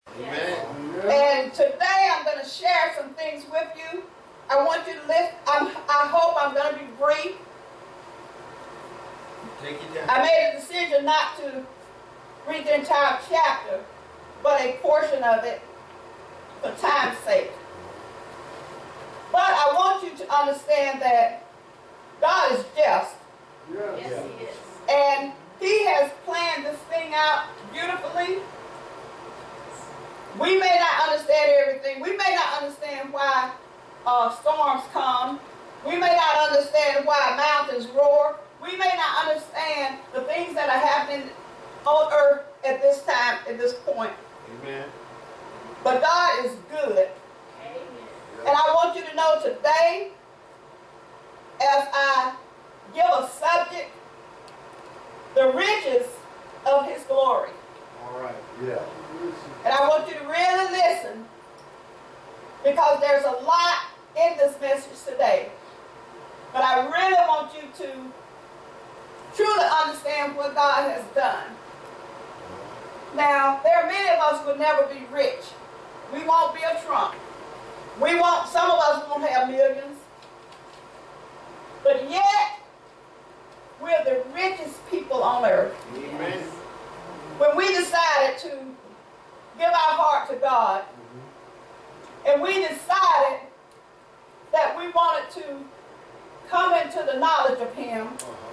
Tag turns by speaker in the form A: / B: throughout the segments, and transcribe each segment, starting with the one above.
A: Amen.
B: And today I'm going to share some things with you. I want you to listen. I hope I'm going to be brief.
A: Take it down.
B: I made a decision not to read the entire chapter, but a portion of it for time's sake. But I want you to understand that God is just.
C: Yes, He is.
B: And He has planned this thing out beautifully. We may not understand everything. We may not understand why storms come. We may not understand why mountains roar. We may not understand the things that are happening on earth at this time, at this point.
A: Amen.
B: But God is good.
C: Amen.
B: And I want you to know today, as I give a subject, the riches of His glory.
A: All right. Yeah.
B: And I want you to really listen, because there's a lot in this message today. But I really want you to truly understand what God has done. Now, there are many of us who will never be rich. We won't be a Trump. Some of us won't have millions. But yet, we're the richest people on earth.
A: Amen.
B: When we decided to give our heart to God, and we decided that we wanted to come into the knowledge of Him,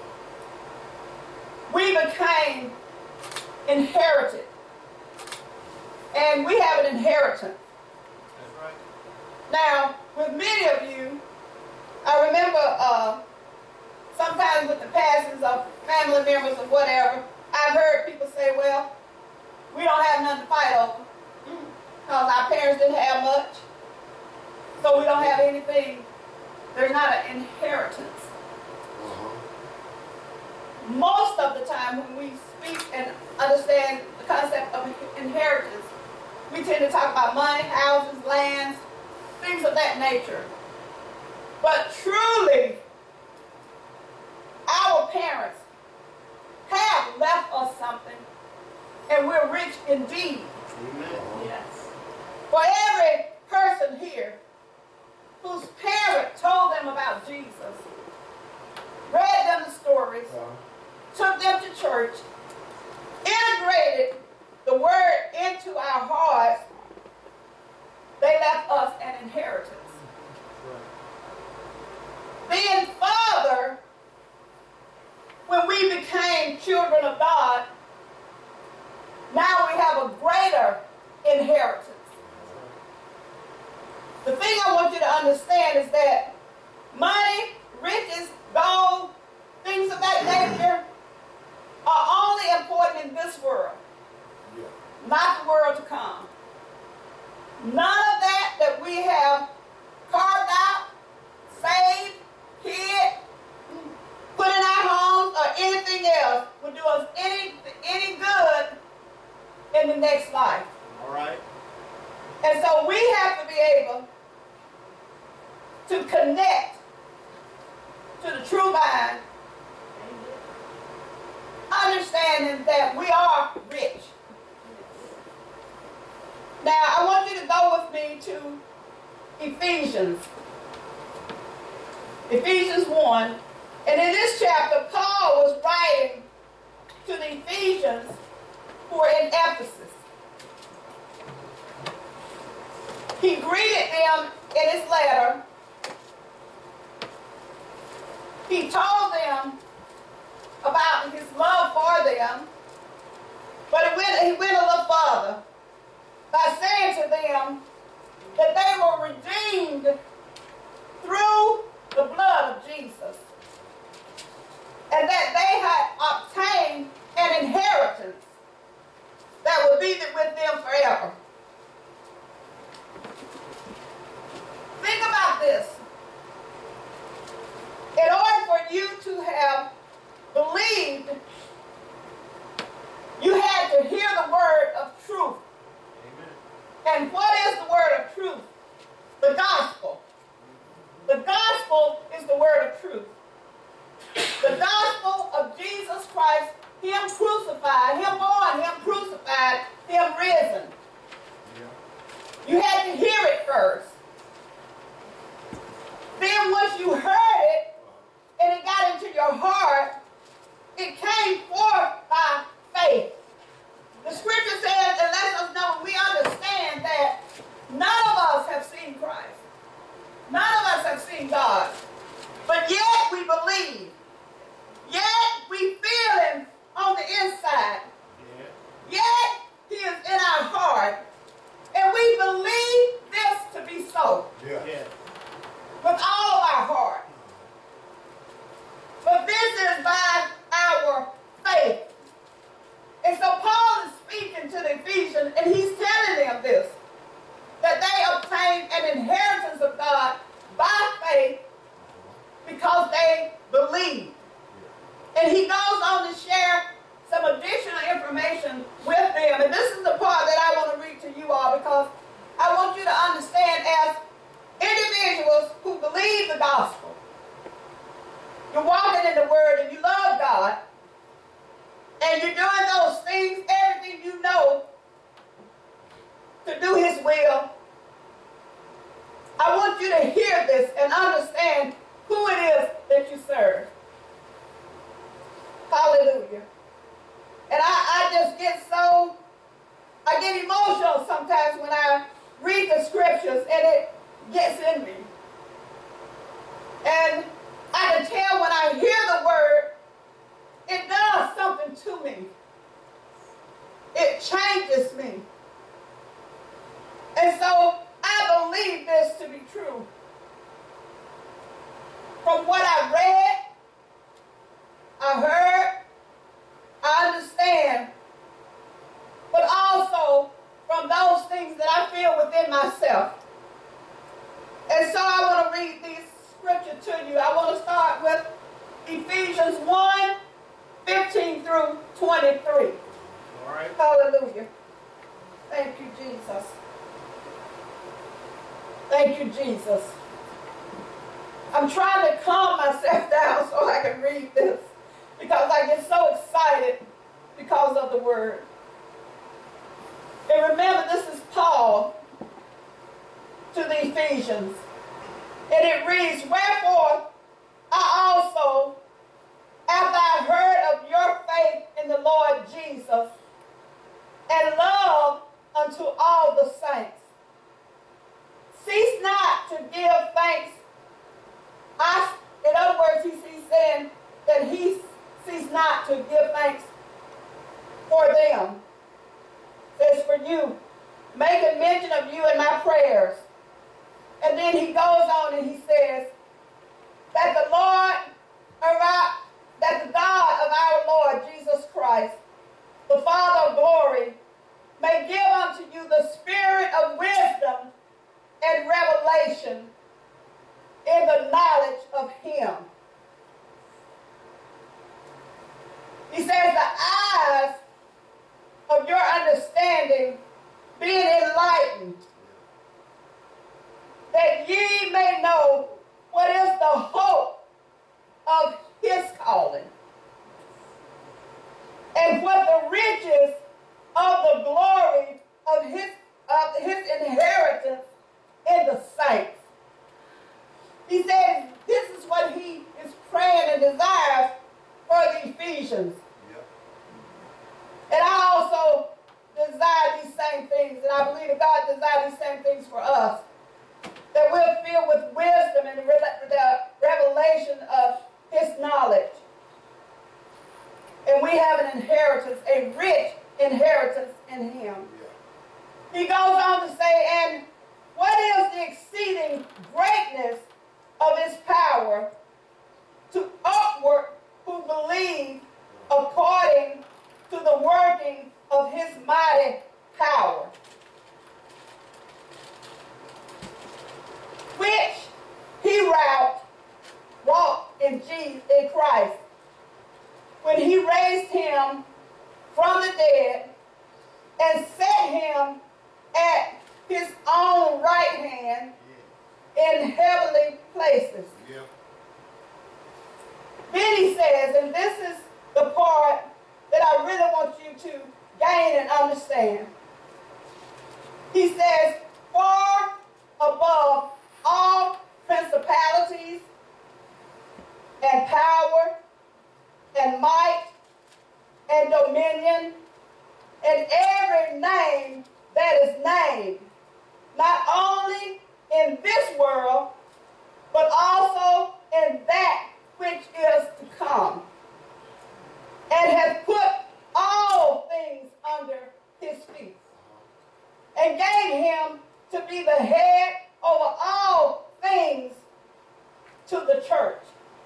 B: we became inherited. And we have an inheritance.
A: That's right.
B: Now, with many of you, I remember sometimes with the passings of family members or whatever, I've heard people say, well, we don't have nothing to fight over because our parents didn't have much, so we don't have anything. There's not an inheritance. Most of the time when we speak and understand the concept of inheritance, we tend to talk about money, houses, lands, things of that nature. But truly, our parents have left us something, and we're rich indeed.
A: Amen.
C: Yes.
B: For every person here whose parent told them about Jesus, read them the stories, took them to church, integrated the word into our hearts, they left us an inheritance. Being father, when we became children of God, now we have a greater inheritance. The thing I want you to understand is that money, riches, gold, things of that nature are only important in this world, not the world to come. None of that we have carved out, saved, hid, put in our homes, or anything else will do us any good in the next life.
A: All right.
B: And so we have to be able to connect to the true vine, understanding that we are rich. Now, I want you to go with me to Ephesians. Ephesians 1. And in this chapter, Paul was writing to the Ephesians who were in Ephesus. He greeted them in his letter. He told them about his love for them, but he went a little further by saying to them that they were redeemed through the blood of Jesus, and that they had obtained an inheritance that would be with them forever. Think about this. In order for you to have believed, you had to hear the word of truth.
A: Amen.
B: And what is the word of truth? The gospel. The gospel is the word of truth. The gospel of Jesus Christ, Him crucified, Him born, Him crucified, Him risen. You had to hear it first. Then once you heard it and it got into your heart, it came forth by faith. The scripture says and lets us know, we understand that none of us have seen Christ. None of us have seen God. But yet we believe. Yet we feel him on the inside. Yet he is in our heart. And we believe this to be so.
A: Yeah.
B: With all of our heart. But this is by our faith. And so Paul is speaking to the Ephesians, and he's telling them this, that they obtained an inheritance of God by faith because they believe. And he goes on to share some additional information with them. And this is the part that I want to read to you all, because I want you to understand, as individuals who believe the gospel, you're walking in the word and you love God, and you're doing those things, everything you know, to do his will. I want you to hear this and understand who it is that you serve. Hallelujah. And I just get I get emotional sometimes when I read the scriptures, and it gets in me. And I can tell when I hear the word, it does something to me. It changes me. And so I believe this to be true. From what I read, I heard, I understand, but also from those things that I feel within myself. And so I want to read these scriptures to you. I want to start with Ephesians 1, 15 through 23.
A: All right.
B: Hallelujah. Thank you, Jesus. Thank you, Jesus. I'm trying to calm myself down so I can read this, because I get so excited because of the word. And remember, this is Paul to the Ephesians. And it reads, "Wherefore I also, after I heard of your faith in the Lord Jesus, and love unto all the saints, cease not to give thanks." In other words, he's saying that he ceased not to give thanks for them. It says, "For you, making mention of you in my prayers." And then he goes on and he says, that the God of our Lord Jesus Christ, the Father of glory, may give unto you the spirit of wisdom and revelation in the knowledge of him. He says, the eyes of your understanding being enlightened, that ye may know what is the hope of his calling, and what the riches of the glory of his inheritance in the saints. He says this is what he is praying and desires for the Ephesians.
A: Yep.
B: And I also desire these same things, and I believe that God desires these same things for us. That we're filled with wisdom and the revelation of his knowledge. And we have an inheritance, a rich inheritance in him. Yeah. He goes on to say, and what is the exceeding greatness of his power to upward who believe according to the working of his mighty power, which he wrought in Christ, when he raised him from the dead and set him at his own right hand in heavenly places. Yeah. Then he says, and this is the part that I really want you to gain and understand. He says, far above all principalities and power and might and dominion and every name that is named, not only in this world, but also in that which is to come, and has put all things under his feet, and gave him to be the head over all things to the church.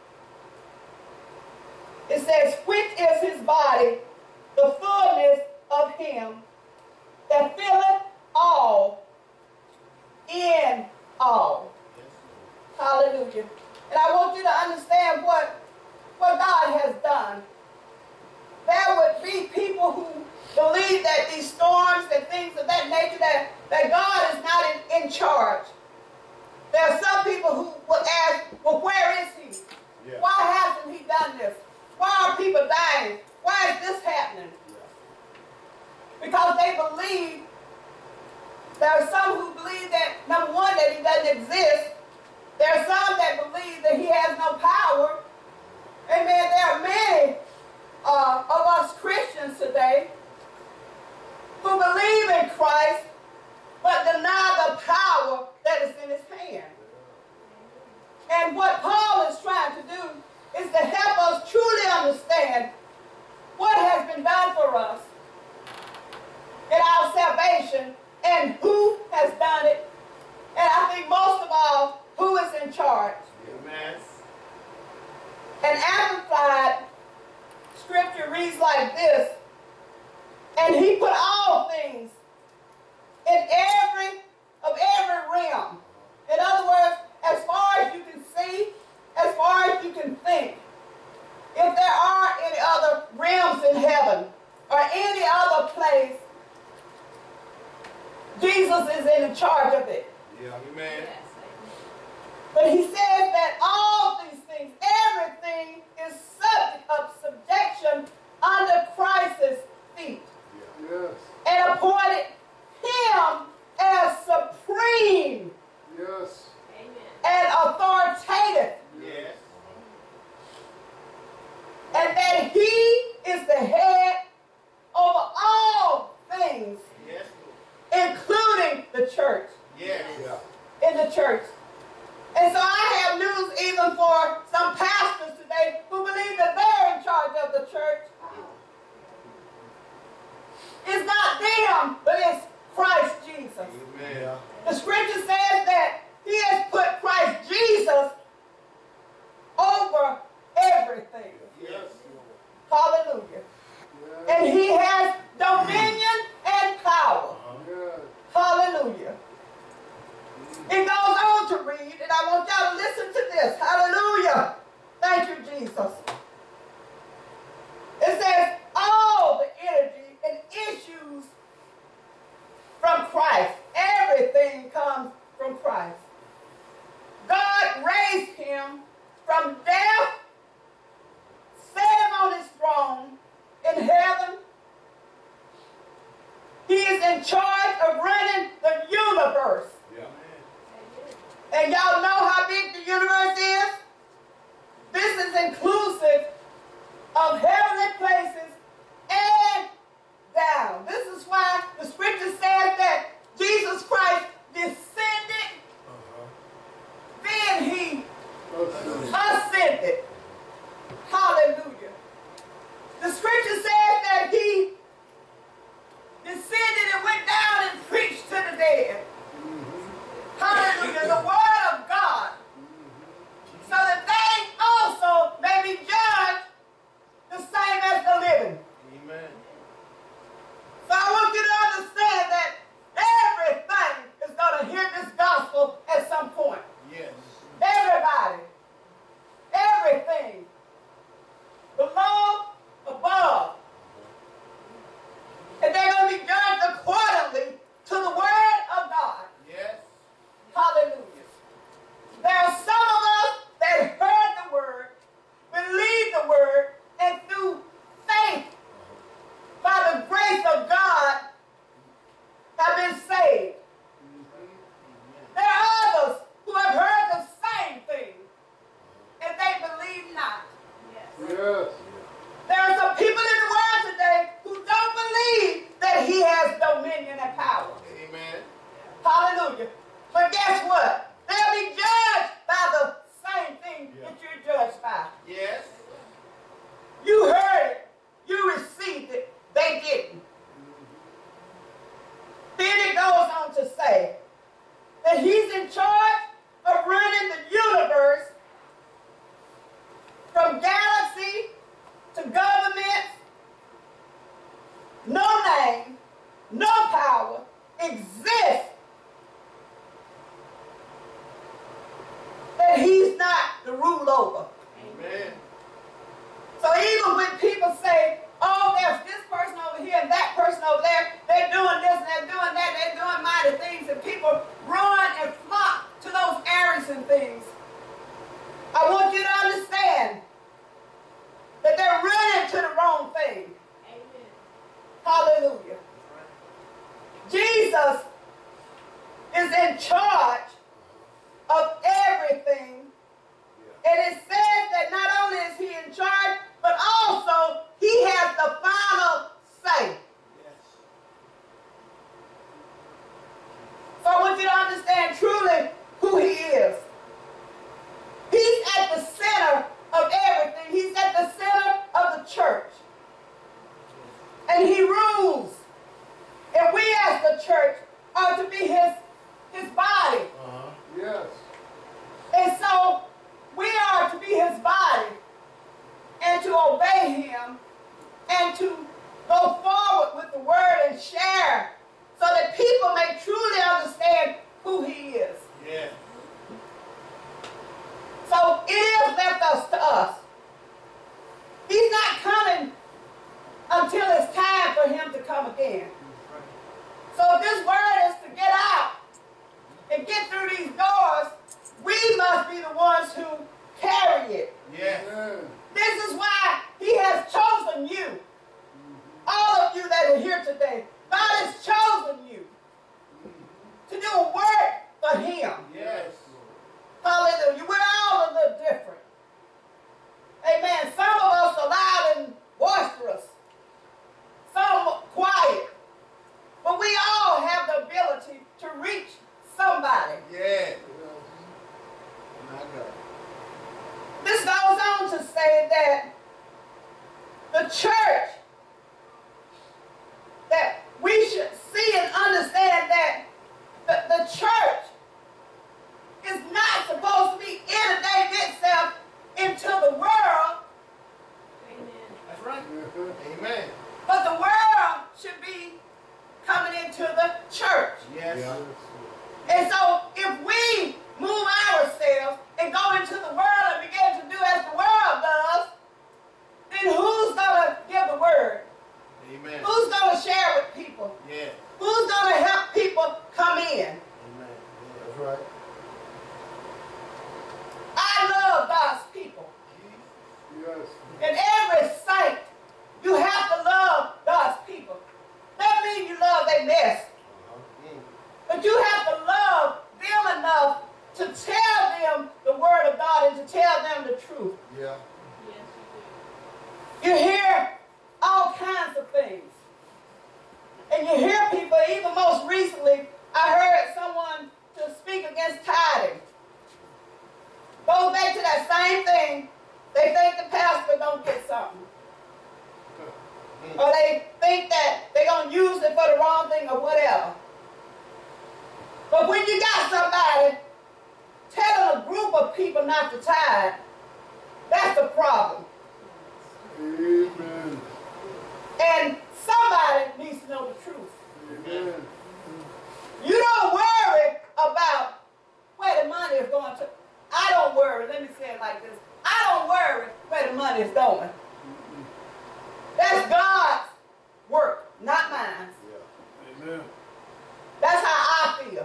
B: It says, which is his body, the fullness of him that filleth all in all. Hallelujah. And I want you to understand what God has done. There would be people who believe that these storms and things of that nature, that God is not in charge. There are some people who will ask, well, where is he?
A: Yeah.
B: Why hasn't he done this? Why are people dying? Why is this happening? Because they believe, there are some who believe that, number one, that he doesn't exist. There are some that believe that he has no power. Amen. There are many of us Christians today who believe in Christ but deny the power that is in his hand. And what Paul is trying to do is to help us truly understand what has been done for us in our salvation and who has done it. And I think most of all, who is in charge.
A: Amen.
B: An amplified scripture reads like this: and he put all things in every realm. In other words, as far as you can see, as far as you can think, if there are any other realms in heaven or any other place, Jesus is in charge of it.
A: Yeah. Amen.
C: Yes.
B: But he says that all these things, everything is subject of subjection under Christ's feet.
D: Yes.
B: And appointed him as supreme
D: Yes.
C: Amen.
B: and authoritative.
A: Yes.
B: And that he is the head over all things,
A: Yes.
B: including the church.
A: Yes.
D: Yeah.
B: In the church. And so I have news even for some pastors today who believe that they're in charge of the church. It's not them, but it's Christ Jesus.
A: Amen.
B: The scripture says that he has put Christ Jesus over everything.
A: Yes.
B: Hallelujah.
D: Yes.
B: And he has dominion and power.
D: Yes.
B: Hallelujah. It goes on to read, and I want y'all to listen to this. Hallelujah. Thank you, Jesus. It says, all the energy and issues from Christ. Everything comes from Christ. God raised him from death, set him on his throne in heaven. He is in charge of running the universe.
A: Yeah.
B: And y'all know how big the universe is? This is inclusive of heavenly places and down. This is why the scripture says that Jesus Christ descended, then he ascended. Hallelujah. The scripture says that he descended and went down and preached to the dead. Hallelujah. The word of God. So that they also may be judged the same as the and he rules. And we as the church are to be his body.
D: Yes.
B: And so we are to be his body and to obey him and to go forward with the word and share so that people may truly understand who he is.
A: Yeah.
B: So it is left to us. He's not coming until it's time for him to come again. So if this word is to get out and get through these doors, we must be the ones who carry it.
A: Yeah.
D: Amen.
B: This is why he has chosen you. All of you that are here today, God has chosen you to do a work for him.
A: Yes.
B: Hallelujah. We're all a little different. Amen. Some of us are loud and boisterous. Some quiet. But we all have the ability to reach somebody.
A: Yeah. My God.
B: This goes on to say that the church, that we should see and understand that the church is not supposed to be integrating itself into the world,
C: Amen.
A: That's right. Amen.
B: but the world should be coming into the church.
A: Yes.
D: Yes.
B: And so if we move ourselves and go into the world and begin to do as the world does, then who's going to give the word?
A: Amen.
B: Who's going to share with people?
A: Yeah.
B: Who's going to help people come in?
A: Amen.
D: That's right.
B: I love God's people.
D: Yes.
B: And every saint, you have to love God's people. That means you love their mess. But you have to love them enough to tell them the word of God and to tell them the truth.
D: Yeah.
C: Yes, you
B: You hear all kinds of things. And you hear people, even most recently, I heard someone to speak against tithing. Goes back to that same thing. They think the pastor don't get something. Or they think that they're going to use it for the wrong thing or whatever. But when you got somebody telling a group of people not to tithe, that's a problem.
D: Amen.
B: And somebody needs to know the truth.
D: Amen.
B: You don't worry about where the money is going to. I don't worry. Let me say it like this. I don't worry where the money is going. That's God's work, not mine.
D: Yeah. Amen.
B: That's how I feel.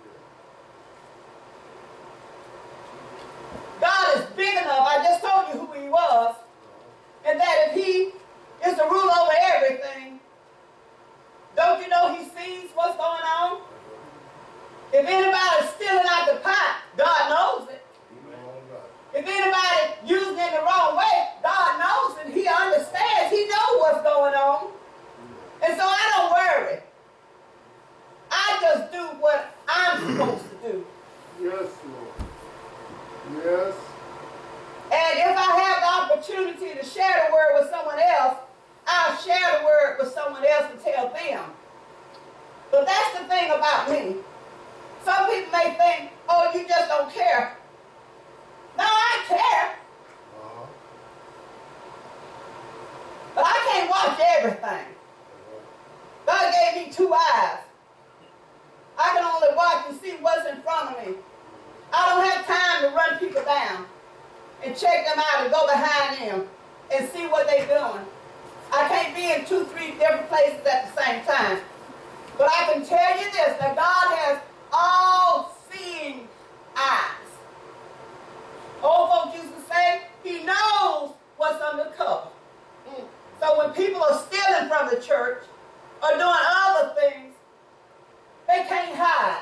B: God is big enough. I just told you who he was. And that if he is to rule over everything, don't you know he sees what's going on? If anybody's stealing out the pot, God knows it. If anybody using it the wrong way, God knows it. He understands. He knows what's going on. And so I don't worry. I just do what I'm supposed to do.
D: Yes, Lord. Yes.
B: And if I have the opportunity to share the word with someone else, I'll share the word with someone else and tell them. But that's the thing about me. Some people may think, oh, you just don't care. No, I care. But I can't watch everything. God gave me 2 eyes. I can only watch and see what's in front of me. I don't have time to run people down and check them out and go behind them and see what they're doing. I can't be in 2, 3 different places at the same time. But I can tell you this, that God has all-seeing eyes. Old folks used to say, he knows what's under the cover. So when people are stealing from the church or doing other things, they can't hide.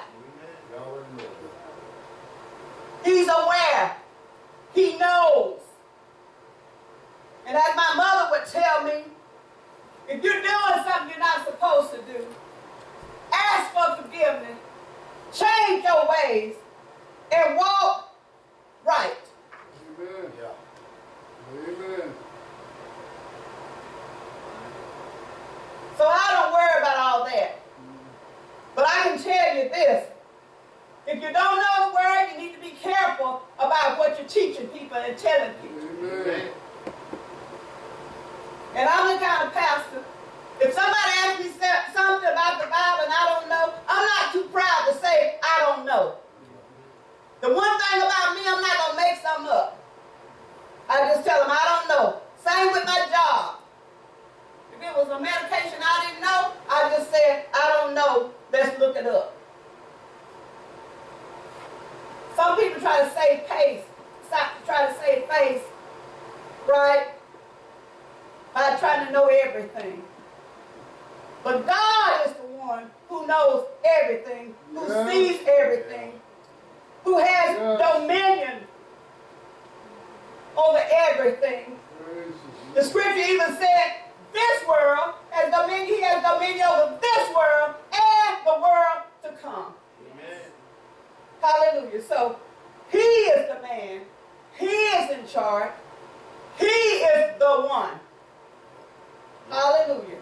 B: He's aware. He knows. And as my mother would tell me, if you're doing something you're not supposed to do, ask for forgiveness, change your ways, and walk right.
D: Amen. Yeah. Amen.
B: this. If you don't know His word, you need to be careful about what you're teaching people and telling people.
D: Amen.
B: And I'm the kind of pastor, if somebody asks me something about the Bible and I don't know, I'm not too proud to say I don't know. The one thing about me, I'm not going to make something up. I just tell them I don't know. Same with my job. If it was a medication I didn't know, I just said, I don't know, let's look it up. Some people try to save face, right? By trying to know everything. But God is the one who knows everything, who sees everything, who has dominion over everything. The scripture even said, this world has dominion, He has dominion over this world and the world to come.
A: Amen.
B: Hallelujah. So He is the man. He is in charge. He is the one. Hallelujah.